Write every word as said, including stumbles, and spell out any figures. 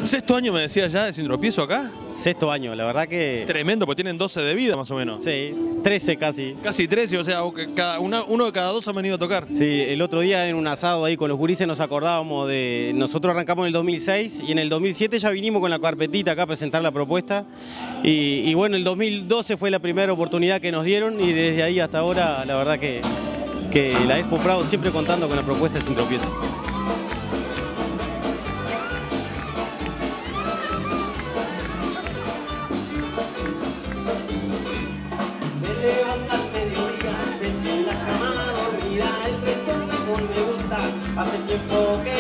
Sexto año me decía ya de Sin Tropiezo acá. Sexto año, la verdad que... Tremendo, porque tienen doce de vida más o menos. Sí, trece casi. Casi trece, o sea, cada, una, uno de cada dos han venido a tocar. Sí, el otro día en un asado ahí con los gurises nos acordábamos de... Nosotros arrancamos en el dos mil seis y en el dos mil siete ya vinimos con la carpetita acá a presentar la propuesta. Y, y bueno, el dos mil doce fue la primera oportunidad que nos dieron y desde ahí hasta ahora la verdad que, que la Expo Prado siempre contando con la propuesta de Sin Tropiezo. Levanta al mediodía, se en la cama dormida, el reggaetón me gusta, hace tiempo que